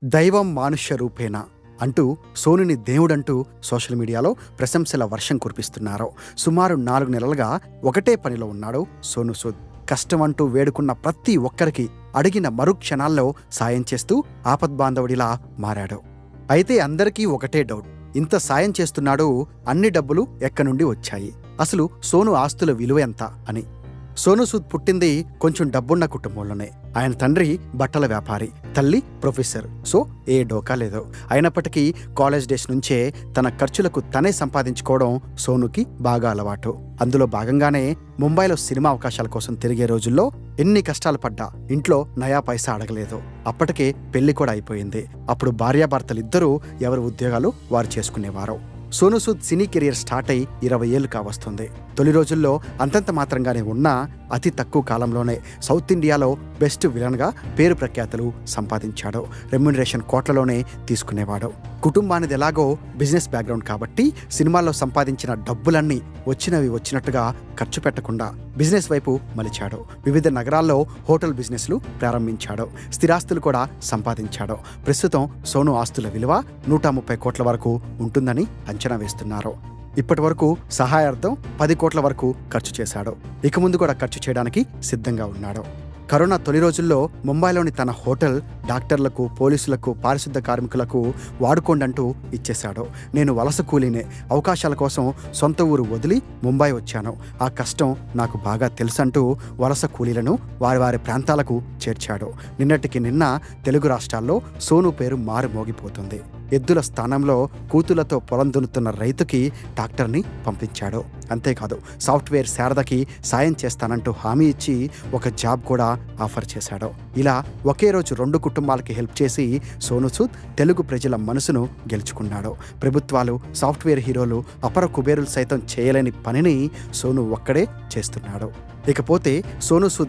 దైవం మానుష్య రూపేణ అంటూ సోనుని దేవుడంటూ సోషల్ మీడియాలో ప్రశంసల వర్షం కురిపిస్తున్నారు. సుమారు 4 నెలలుగా ఒకటే పనిలో ఉన్నాడు సోను సూద్. కష్టమంటూ వేడుకున్న ప్రతి ఒక్కరికి అడిగిన మరుక్షణాల్లో సాయం చేస్తూ ఆపద్బాంధవుడిలా మారాడు. అయితే అందరికీ ఒకటే డౌట్, ఇంత సాయం చేస్తున్నాడు, అన్ని డబ్బులు ఎక్కనుండి వచ్చాయి, అసలు సోను ఆస్తుల విలువ ఎంత అని. సోను సూద్ పుట్టింది కొంచెం డబ్బున్న కుటుంబంలోనే. ఆయన తండ్రి బట్టల వ్యాపారి, తల్లి ప్రొఫెసర్. సో ఏ డోకా లేదు. అయినప్పటికీ కాలేజ్ డేస్ నుంచే తన ఖర్చులకు తనే సంపాదించుకోవడం సోనుకి బాగా అలవాటు. అందులో భాగంగానే ముంబైలో సినిమా అవకాశాల కోసం తిరిగే రోజుల్లో ఎన్ని కష్టాలు పడ్డా ఇంట్లో నయా పైసా అడగలేదు. అప్పటికే పెళ్లి కూడా అయిపోయింది. అప్పుడు భార్యాభర్తలిద్దరూ ఎవరి ఉద్యోగాలు వారు చేసుకునేవారు. Sonu Sood cine career start అయి 20 ఏళ్లు కావస్తుంది. తొలి రోజుల్లో అంతంత మాత్రంగానే ఉన్నా అతి తక్కువ కాలంలోనే సౌత్ ఇండియాలో బెస్ట్ విలన్గా పేరు ప్రఖ్యాతులు సంపాదించాడు. రెమ్యునరేషన్ కోట్లలోనే తీసుకునేవాడు. కుటుంబానిది ఎలాగో బిజినెస్ బ్యాక్గ్రౌండ్ కాబట్టి సినిమాల్లో సంపాదించిన డబ్బులన్నీ వచ్చినవి వచ్చినట్టుగా ఖర్చు పెట్టకుండా బిజినెస్ వైపు మలిచాడు. వివిధ నగరాల్లో హోటల్ బిజినెస్లు ప్రారంభించాడు. స్థిరాస్తులు కూడా సంపాదించాడు. ప్రస్తుతం సోను ఆస్తుల విలువ 130 కోట్ల వరకు ఉంటుందని అంచనా వేస్తున్నారు. ఇప్పటి వరకు సహాయార్థం 10 కోట్ల వరకు ఖర్చు చేశాడు. ఇక ముందు కూడా ఖర్చు చేయడానికి సిద్ధంగా ఉన్నాడు. కరోనా తొలి రోజుల్లో ముంబైలోని తన హోటల్ డాక్టర్లకు, పోలీసులకు, పారిశుద్ధ కార్మికులకు వాడుకోండంటూ ఇచ్చేశాడు. నేను వలస కూలీనే, అవకాశాల కోసం సొంత ఊరు వదిలి ముంబై వచ్చాను. ఆ కష్టం నాకు బాగా తెలుసంటూ వలస కూలీలను వారి వారి ప్రాంతాలకు చేర్చాడు. నిన్నటికి నిన్న తెలుగు రాష్ట్రాల్లో సోను పేరు మారు మోగిపోతుంది. ఎద్దుల స్థానంలో కూతులతో పొలం దున్నుతున్న రైతుకి ట్రాక్టర్ని పంపించాడు. అంతేకాదు సాఫ్ట్వేర్ శారదకి సాయం చేస్తానంటూ హామీ ఇచ్చి ఒక జాబ్ కూడా ఆఫర్ చేశాడు. ఇలా ఒకే రోజు 2 కుటుంబాలకి హెల్ప్ చేసి సోను సూద్ తెలుగు ప్రజల మనసును గెలుచుకున్నాడు. ప్రభుత్వాలు, సాఫ్ట్వేర్ హీరోలు, అపర కుబేరులు సైతం చేయలేని పనిని సోను ఒక్కడే చేస్తున్నాడు. ఇకపోతే సోను సూద్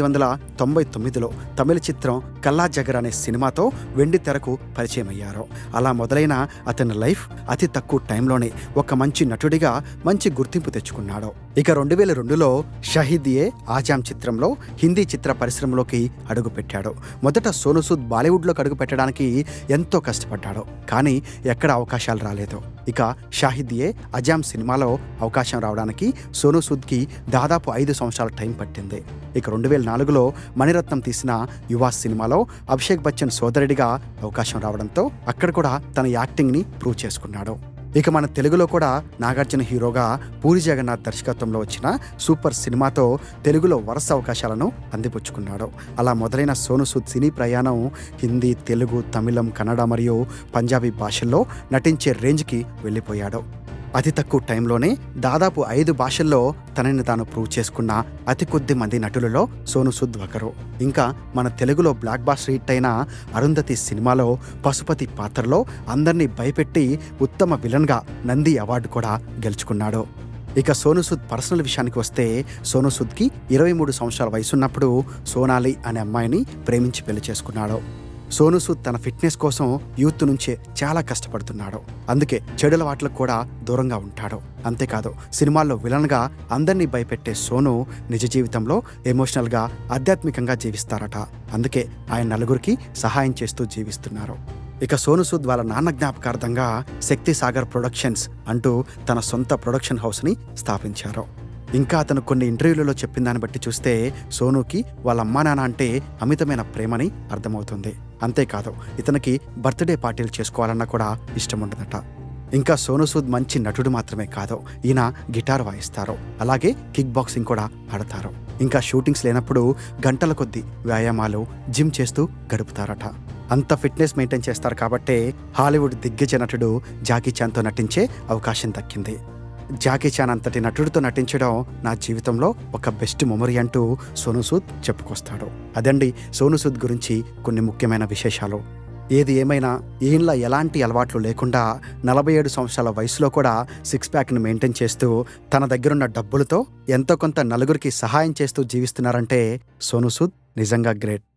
1999లో తమిళ చిత్రం కల్లా జగర్ అనే సినిమాతో వెండి తెరకు పరిచయం అయ్యారు. అలా మొదలైన అతని లైఫ్ అతి తక్కువ టైంలోనే ఒక మంచి నటుడిగా మంచి గుర్తింపు తెచ్చుకున్నాడు. ఇక 2002లో షహీద్-ఏ ఆజామ్ చిత్రంలో హిందీ చిత్ర పరిశ్రమలోకి అడుగుపెట్టాడు. మొదట సోను సూద్ బాలీవుడ్లోకి అడుగు పెట్టడానికి ఎంతో కష్టపడ్డాడు. కానీ ఎక్కడ అవకాశాలు రాలేదు. ఇక షాహిద్-ఏ ఆజామ్ సినిమాలో అవకాశం రావడానికి సోను సూద్కి దాదాపు 5 సంవత్సరాల టైం పట్టింది. ఇక 2004లో మణిరత్నం తీసిన యువ సినిమాలో అభిషేక్ బచ్చన్ సోదరుడిగా అవకాశం రావడంతో అక్కడ కూడా తన యాక్టింగ్ని ప్రూవ్ చేసుకున్నాడు. ఇక మన తెలుగులో కూడా నాగార్జున హీరోగా పూరి జగన్నాథ్ దర్శకత్వంలో వచ్చిన సూపర్ సినిమాతో తెలుగులో వరుస అవకాశాలను అందిపుచ్చుకున్నాడు. అలా మొదలైన సోను సూద్ సినీ ప్రయాణం హిందీ, తెలుగు, తమిళం, కన్నడ మరియు పంజాబీ భాషల్లో నటించే రేంజ్కి వెళ్ళిపోయాడు. అతి తక్కువ టైంలోనే దాదాపు 5 భాషల్లో తనని తాను ప్రూవ్ చేసుకున్న అతి కొద్ది మంది నటులలో సోను సూద్ ఒకరు. ఇంకా మన తెలుగులో బ్లాక్ బాస్టర్ హిట్ అయిన అరుంధతి సినిమాలో పశుపతి పాత్రలో అందరినీ భయపెట్టి ఉత్తమ విలన్గా నంది అవార్డు కూడా గెలుచుకున్నాడు. ఇక సోను సూద్ పర్సనల్ విషయానికి వస్తే సోను సూద్కి 23 సంవత్సరాల వయసున్నప్పుడు సోనాలి అనే అమ్మాయిని ప్రేమించి పెళ్లి చేసుకున్నాడు. సోను సూద్ తన ఫిట్నెస్ కోసం యూత్ నుంచే చాలా కష్టపడుతున్నాడు. అందుకే చెడులవాట్లకు కూడా దూరంగా ఉంటాడు. అంతేకాదు సినిమాల్లో విలన్గా అందరినీ భయపెట్టే సోను నిజ జీవితంలో ఎమోషనల్గా, ఆధ్యాత్మికంగా జీవిస్తారట. అందుకే ఆయన నలుగురికి సహాయం చేస్తూ జీవిస్తున్నారు. ఇక సోను సూద్ వాళ్ళ నాన్న జ్ఞాపకార్థంగా శక్తి సాగర్ ప్రొడక్షన్స్ అంటూ తన సొంత ప్రొడక్షన్ హౌస్ని స్థాపించారు. ఇంకా అతను కొన్ని ఇంటర్వ్యూలలో చెప్పిన దాన్ని బట్టి చూస్తే సోనుకి వాళ్ళ అమ్మా నాన్న అంటే అమితమైన ప్రేమని అర్థమవుతుంది. అంతేకాదు ఇతనికి బర్త్డే పార్టీలు చేసుకోవాలన్నా కూడా ఇష్టం ఉండదట. ఇంకా సోను సూద్ మంచి నటుడు మాత్రమే కాదు, ఈయన గిటార్ వాయిస్తారు, అలాగే కిక్ బాక్సింగ్ కూడా ఆడతారు. ఇంకా షూటింగ్స్ లేనప్పుడు గంటల కొద్దీ వ్యాయామాలు, జిమ్ చేస్తూ గడుపుతారట. అంత ఫిట్నెస్ మెయింటైన్ చేస్తారు కాబట్టే హాలీవుడ్ దిగ్గజ నటుడు జాకీ చాన్తో నటించే అవకాశం దక్కింది. జాకీ చాన్ అంతటి నటుడితో నటించడం నా జీవితంలో ఒక బెస్ట్ మెమరీ అంటూ సోను సూద్ చెప్పుకొస్తాడు. అదండి సోను సూద్ గురించి కొన్ని ముఖ్యమైన విశేషాలు. ఏది ఏమైనా ఈయనలా ఎలాంటి అలవాట్లు లేకుండా 47 సంవత్సరాల వయసులో కూడా 6 ప్యాక్ని మెయింటైన్ చేస్తూ తన దగ్గరున్న డబ్బులతో ఎంతో కొంత నలుగురికి సహాయం చేస్తూ జీవిస్తున్నారంటే సోను సూద్ నిజంగా గ్రేట్.